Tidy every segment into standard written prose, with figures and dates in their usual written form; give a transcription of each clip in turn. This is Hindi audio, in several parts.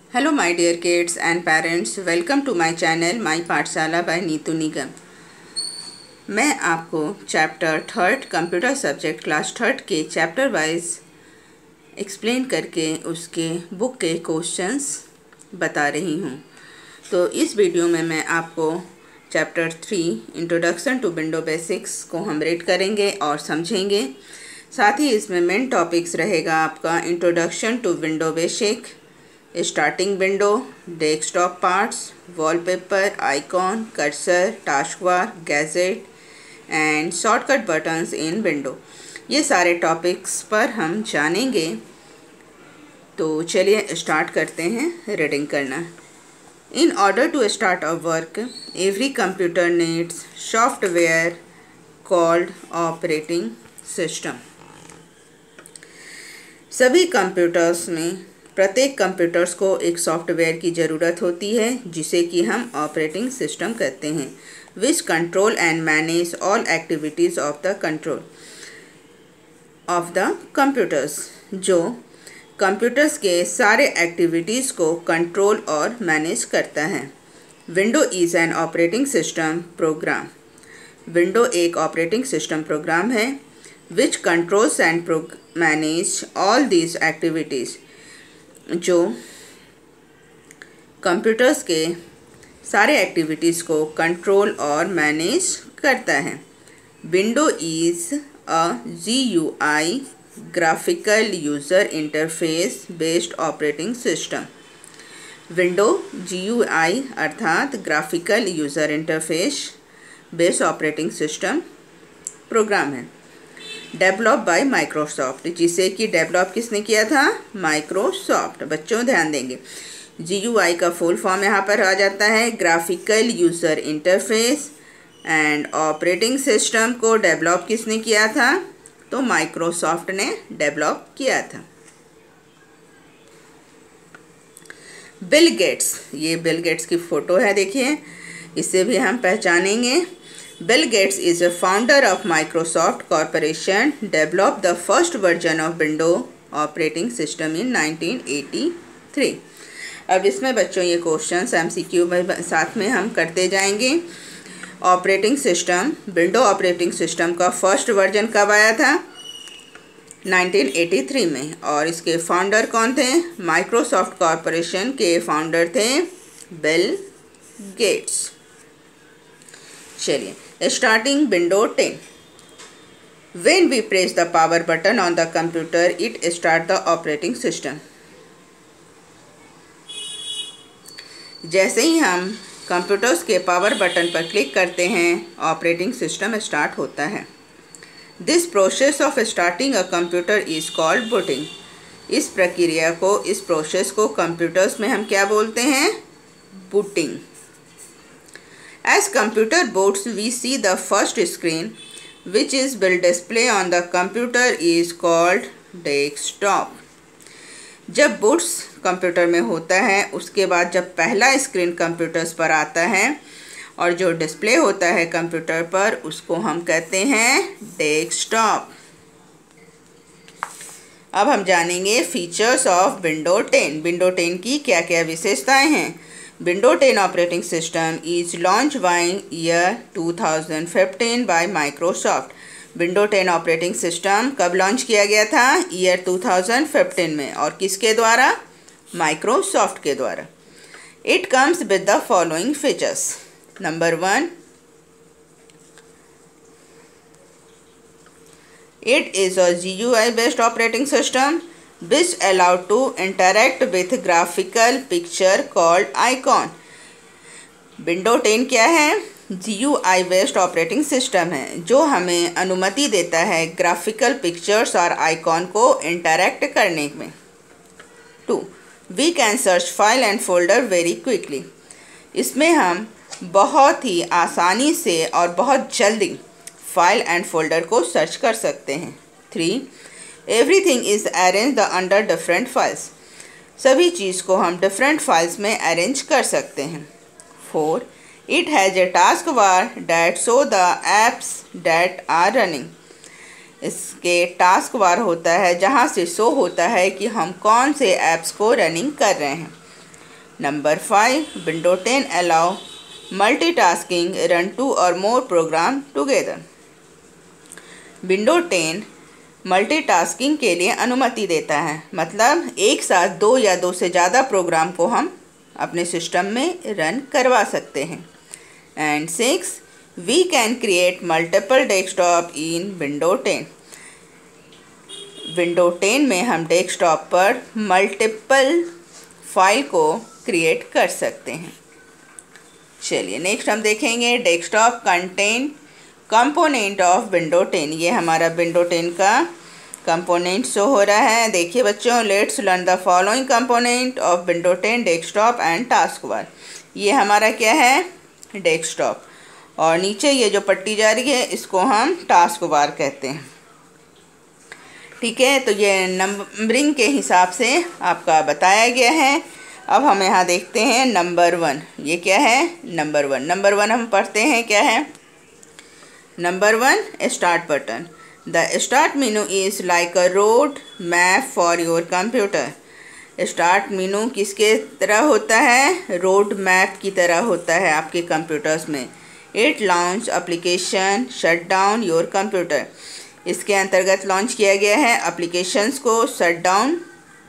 Hello my dear kids and parents, welcome to my channel My पाठशाला by नीतू निगम। मैं आपको चैप्टर 3 कंप्यूटर सब्जेक्ट क्लास 3 के चैप्टर वाइज एक्सप्लेन करके उसके बुक के क्वेश्चंस बता रही हूँ। तो इस वीडियो में मैं आपको chapter 3 introduction to window basics को हम रीड करेंगे और समझेंगे। साथ ही इसमें मेन टॉपिक्स रहेगा आपका introduction to window basic, starting window, desktop parts, wallpaper, icon, cursor, taskbar, gadget and shortcut buttons in window. ये सारे टॉपिक्स पर हम जानेंगे। तो चलिए स्टार्ट करते हैं रीडिंग करना। In order to start a work, every computer needs software called operating system. सभी कंप्यूटर्स में प्रत्येक कंप्यूटर्स को एक सॉफ्टवेयर की ज़रूरत होती है जिसे कि हम ऑपरेटिंग सिस्टम कहते हैं, which control and manage all activities of the computers, जो कंप्यूटर्स के सारे एक्टिविटीज़ को कंट्रोल और मैनेज करता है। Window is an operating system program. Window एक ऑपरेटिंग सिस्टम प्रोग्राम है which controls and manage all these activities, जो कंप्यूटर्स के सारे एक्टिविटीज़ को कंट्रोल और मैनेज करता है। Window is a GUI graphical user interface based operating system. Window GUI अर्थात graphical user interface based operating system program है। डेवलप बाय माइक्रोसॉफ्ट, जिसे कि डेवलप किसने किया था? माइक्रोसॉफ्ट। बच्चों ध्यान देंगे, GUI का फुल फॉर्म यहाँ पर आ जाता है graphical user interface, and operating system को डेवलप किसने किया था? तो माइक्रोसॉफ्ट ने डेवलप किया था। बिल गेट्स, ये बिल गेट्स की फ़ोटो है, देखिए, इससे भी हम पहचानेंगे। Bill Gates is a founder of Microsoft Corporation, developed the first version of Windows operating system in 1983। अब इसमें बच्चों ये क्वेश्चंस MCQ में साथ में हम करते जाएंगे। Operating system, window operating system का फर्स्ट वर्जन कब आया था? 1983 में। और इसके फाउंडर कौन थे? माइक्रोसॉफ्ट कॉरपोरेशन के फाउंडर थे बिल गेट्स। चलिए, starting window 10. When we press the power button on the computer, it start the operating system. जैसे ही हम कंप्यूटर्स के पावर बटन पर क्लिक करते हैं, ऑपरेटिंग सिस्टम स्टार्ट होता है। This process of starting a computer is called booting. इस प्रक्रिया को, इस प्रोसेस को कंप्यूटर्स में हम क्या बोलते हैं? Booting. As computer boots, we see the first screen which will display on the computer is called desktop। जब बूट्स कंप्यूटर में होता है, उसके बाद जब पहला स्क्रीन कंप्यूटर्स पर आता है और जो डिस्प्ले होता है कंप्यूटर पर, उसको हम कहते हैं डेस्कटॉप। अब हम जानेंगे फीचर्स ऑफ विंडो 10। विंडो 10 की क्या क्या विशेषताएं हैं। Windows 10 operating system is launched by year 2015 by Microsoft। Windows 10 operating system कब लॉन्च किया गया था? ईयर 2015 में। और किसके द्वारा? माइक्रोसॉफ्ट के द्वारा। It comes with the following features. Number 1, it is a GUI based operating system which allow to interact with graphical picture called icon। Window 10 क्या है? GUI बेस्ड ऑपरेटिंग सिस्टम है जो हमें अनुमति देता है ग्राफिकल पिक्चर्स और आइकॉन को इंटरैक्ट करने में। 2, we can search file and folder very quickly. इसमें हम बहुत ही आसानी से और बहुत जल्दी फाइल एंड फोल्डर को सर्च कर सकते हैं। 3, everything is arrange the under different files. सभी चीज़ को हम डिफरेंट फाइल्स में अरेंज कर सकते हैं। 4, it has a task bar that show the apps that are running. इसके टास्क बार होता है जहाँ से शो होता है कि हम कौन से ऐप्स को रनिंग कर रहे हैं। Number 5, Windows 10 allow multitasking, run 2 or more program together. Windows 10 multitasking के लिए अनुमति देता है, मतलब एक साथ 2 या 2 से ज़्यादा प्रोग्राम को हम अपने सिस्टम में रन करवा सकते हैं. And 6, we can create multiple desktop in Windows 10. Windows 10 में हम डेस्कटॉप पर मल्टीपल फाइल को क्रिएट कर सकते हैं. चलिए नेक्स्ट हम देखेंगे desktop content component of Windows 10. ये हमारा Windows 10 का कंपोनेंट शो हो रहा है. देखिए बच्चों, let's learn the following component of Windows 10 desktop and task bar. ये हमारा क्या है, डेस्कटॉप, और नीचे ये जो पट्टी जा रही है इसको हम टास्क बार कहते हैं. ठीक है, तो ये नंबरिंग के हिसाब से आपका बताया गया है. अब हम यहाँ देखते हैं नंबर 1. ये क्या है, नंबर 1. नंबर 1 हम पढ़ते हैं क्या है. Number 1, start button. The start menu is like a road map for your computer. Start menu किसके तरह होता है, रोड मैप की तरह होता है आपके कंप्यूटर्स में. It launch application shut down your computer. इसके अंतर्गत लॉन्च किया गया है एप्लीकेशंस को shut down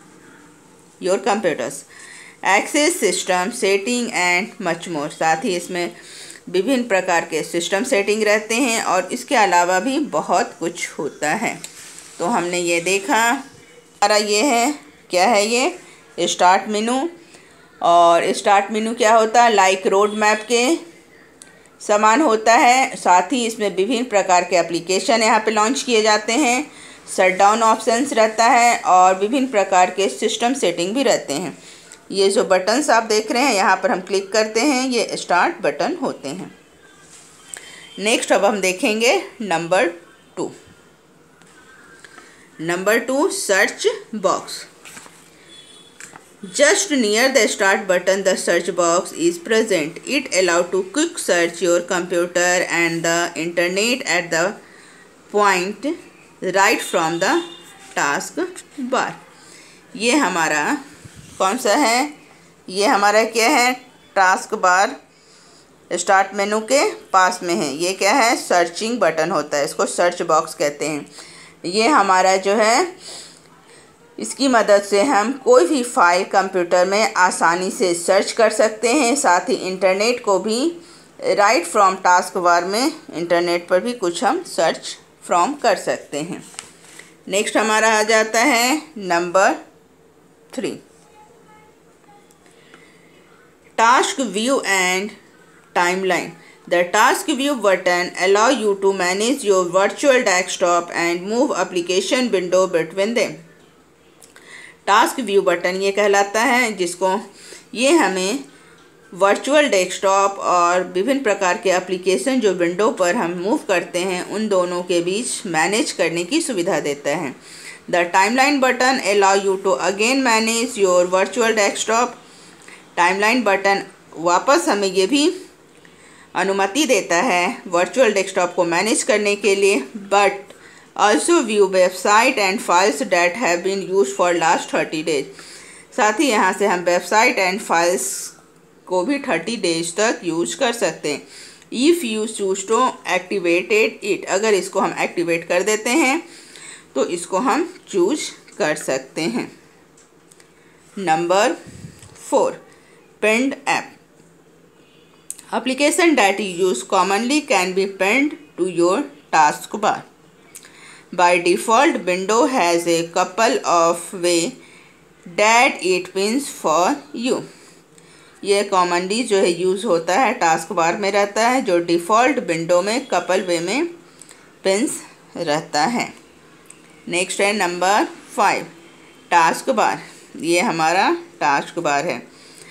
your computers. Access system setting and much more. साथ ही इसमें विभिन्न प्रकार के सिस्टम सेटिंग रहते हैं और इसके अलावा भी बहुत कुछ होता है. तो हमने ये देखा, हमारा ये है क्या है, ये स्टार्ट मेनू. और स्टार्ट मेनू क्या होता है, लाइक रोड मैप के समान होता है. साथ ही इसमें विभिन्न प्रकार के एप्लीकेशन यहाँ पे लॉन्च किए जाते हैं. शट डाउन ऑप्शंस रहता है और विभिन्न प्रकार के सिस्टम सेटिंग भी रहते हैं. ये जो बटन्स आप देख रहे हैं यहाँ पर हम क्लिक करते हैं, ये स्टार्ट बटन होते हैं. नेक्स्ट अब हम देखेंगे number 2. Number 2, search box. Just near the start button, the search box is present. It allows to quick search your computer and the internet at the point right from the task bar. ये हमारा कौन सा है, ये हमारा क्या है, टास्क बार स्टार्ट मेनू के पास में है. ये क्या है, सर्चिंग बटन होता है, इसको सर्च बॉक्स कहते हैं. ये हमारा जो है, इसकी मदद से हम कोई भी फाइल कंप्यूटर में आसानी से सर्च कर सकते हैं. साथ ही इंटरनेट को भी राइट फ्रॉम टास्क बार में इंटरनेट पर भी कुछ हम सर्च फ्रॉम कर सकते हैं. नेक्स्ट हमारा आ जाता है number 3, task view and timeline. The task view button allow you to manage your virtual desktop and move application window between them. Task view button ये कहलाता है, जिसको ये हमें वर्चुअल डेस्कटॉप और विभिन्न प्रकार के एप्लीकेशन जो विंडो पर हम मूव करते हैं उन दोनों के बीच मैनेज करने की सुविधा देता है. The timeline button allow you to again manage your virtual desktop. Timeline button वापस हमें ये भी अनुमति देता है वर्चुअल डेस्कटॉप को मैनेज करने के लिए. But also view website and files that have been used for last 30 days. साथ ही यहाँ से हम वेबसाइट एंड फाइल्स को भी 30 डेज तक यूज कर सकते हैं. If you choose to activate it, अगर इसको हम एक्टिवेट कर देते हैं तो इसको हम चूज कर सकते हैं. Number 4, pinned app. Application that you use commonly can be pinned to your taskbar. By default, Windows has a couple of ways that it pins for you. ये कॉमनली जो है यूज़ होता है टास्क बार में रहता है, जो डिफ़ॉल्ट विंडो में कपल वे में पिन्स रहता है. नेक्स्ट है नंबर 5, टास्क बार. ये हमारा टास्क बार है.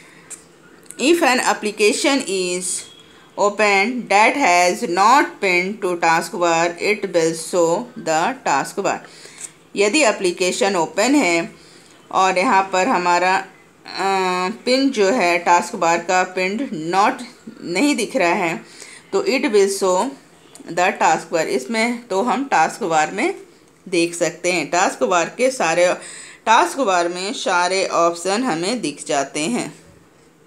If an application is open that has not pinned to taskbar, it will show the taskbar. यदि एप्लीकेशन ओपन है और यहाँ पर हमारा पिन जो है टास्क बार का पिन नॉट नहीं दिख रहा है तो it will show the task bar. इसमें तो हम टास्क बार में देख सकते हैं. टास्क बार में सारे ऑप्शन हमें दिख जाते हैं.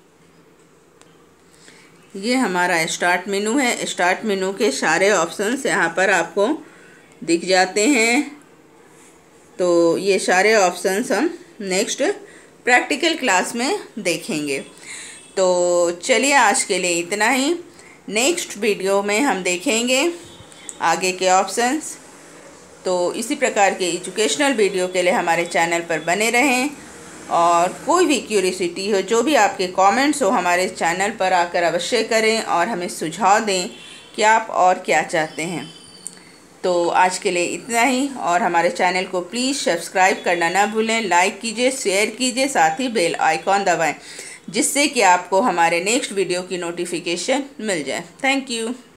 ये हमारा स्टार्ट मेनू है। स्टार्ट मेनू के सारे ऑप्शंस यहाँ पर आपको दिख जाते हैं। तो ये सारे ऑप्शंस हम नेक्स्ट प्रैक्टिकल क्लास में देखेंगे। तो चलिए आज के लिए इतना ही। नेक्स्ट वीडियो में हम देखेंगे आगे के ऑप्शंस। तो इसी प्रकार के एजुकेशनल वीडियो के लिए हमारे चैनल पर बने रहें, और कोई भी क्यूरियोसिटी हो, जो भी आपके कमेंट्स हो, हमारे चैनल पर आकर अवश्य करें और हमें सुझाव दें कि आप और क्या चाहते हैं। तो आज के लिए इतना ही, और हमारे चैनल को प्लीज़ सब्सक्राइब करना ना भूलें। लाइक कीजिए, शेयर कीजिए, साथ ही बेल आइकॉन दबाएं, जिससे कि आपको हमारे नेक्स्ट वीडियो की नोटिफिकेशन मिल जाए। Thank you.